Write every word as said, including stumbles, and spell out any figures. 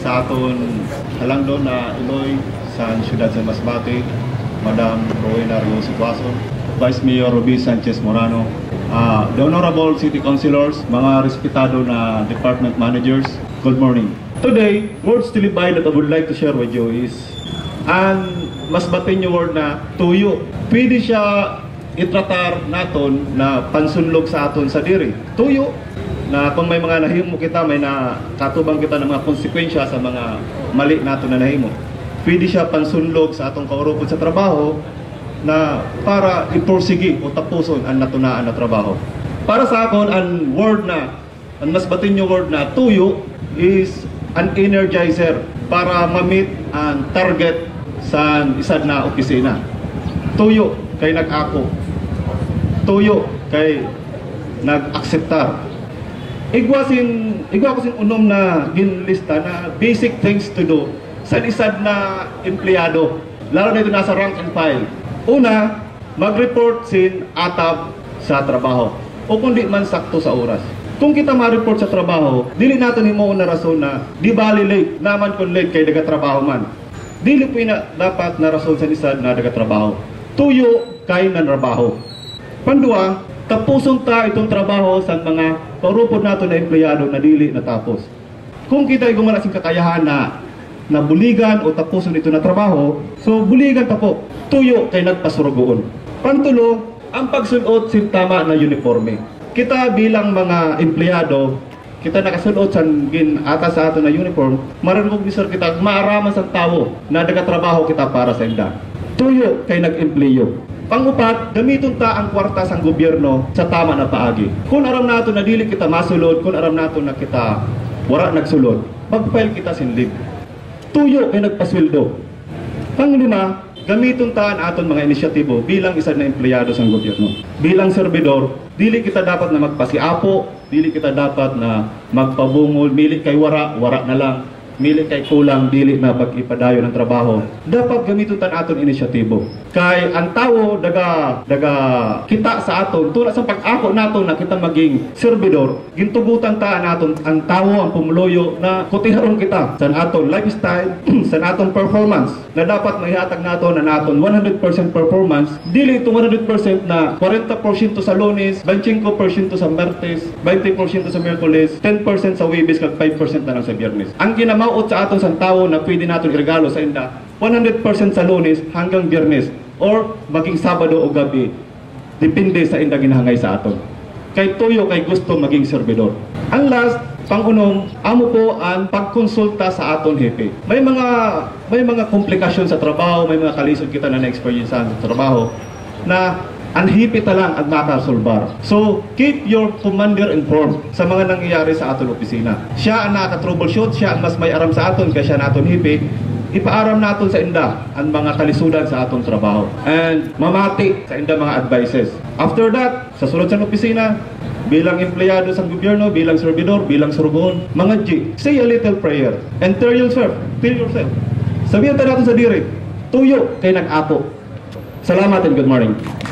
sa aton halangdon na Iloy sa siyudad sa Masbate, Madam Rowena Rio Situason, Vice Mayor Ruby Sanchez Morano, uh, the Honorable City Councilors, mga respetado na department managers, good morning. Today, words to live by that I would like to share with you is ang Masbateño word na tuyo. Pwede siya itratar naton na pansunlog sa aton sa diri. Tuyo na kung may mga nahimo kita, may nakatubang kita ng mga konsekwensya sa mga mali naton na nahimo. Pwede siya pansunlog sa atong kaurupod sa trabaho na para iporsigi o tapuson ang natunaan na trabaho. Para sa akon, ang word na, ang Masbateño word na tuyo is an energizer para ma-meet ang target sa isad na opisina. Tuyo kay nag-ako. Tuyo kay nag-akseptar. Igwasin, igwasin unom na ginlista na basic things to do sa isad na empleyado, lalo na ito nasa rank and file. Una, mag-report sin atab sa trabaho o kung di man sakto sa oras. Kung kita ma-report sa trabaho, dili natin himo na rason na di bali late, naman kung late kay daga-trabaho man. Dili po na dapat na rason sa isad na daga-trabaho. Tuyo kay nanrabaho. Pandua, tapuson ta itong trabaho sa mga kaurupod nato na empleyado na dili natapos. Kung kita ay gumala sing kakayahan na na buligan o tapuson ito na trabaho, so buligan ta po. Tuyo kay nagpasurugoon. Pantulo, ang pagsulot sin tama na uniforme. Kita bilang mga empleyado, kita nakasulot sa gin ata sa ato na uniform, marunong bisor kita maaraman sa tao na nagatrabaho kita para sa inda. Tuyo kay nag-empleyo. Pangupat, gamiton ta ang kwarta sang gobyerno sa tama na paagi. Kung aram nato na dili kita masulod, kung aram nato na kita wala nagsulod, mag-file kita sin leave. Tuyo kay nagpasweldo. Panglima, gamiton ta ang aton mga inisyatibo bilang isa na empleyado sang gobyerno. Bilang serbidor, dili kita dapat na magpasiapo, dili kita dapat na magpabungol, mili kay wara, wara na lang. Mili kay kulang, dili na pag-ipadayo ng trabaho. Dapat gamiton tan aton inisyatibo. Kay ang tawo daga daga kita sa aton tulad sa pag-ako naton na kita maging serbidor, gintugutan ta naton ang tawo ang pumuloyo na kutiharon kita sa aton lifestyle, sa aton performance na dapat maihatag naton na naton one hundred percent performance, dili ito one hundred percent na forty percent sa Lunes, twenty-five percent sa Martes, twenty percent sa Miyerkules, ten percent sa Huwebes kag five percent na lang sa Biyernes. Ang ginamaot sa aton sa tawo na pwede naton iregalo sa inda one hundred percent sa Lunes hanggang Biyernes or maging Sabado o gabi, depende sa inda ginahangay sa aton. Kay tuyo kay gusto maging serbidor. Ang last, pangunong, amo po ang pagkonsulta sa aton hepe. May mga may mga komplikasyon sa trabaho, may mga kalisod kita na na-experience sa trabaho na ang hepe ta lang ang makasolbar. So, keep your commander informed sa mga nangyayari sa aton opisina. Siya ang nakaka-troubleshoot, siya ang mas may aram sa aton kaya siya naton hepe. Ipaaram naton sa inda ang mga kalisudan sa atong trabaho and mamati sa inda mga advices. After that, sa sulod sa opisina, bilang empleyado sa gobyerno, bilang servidor, bilang surugon, mga G, say a little prayer and tell yourself, tell yourself. Sabihan ta natin sa diri, tuyo kay nag-apo. Salamat and good morning.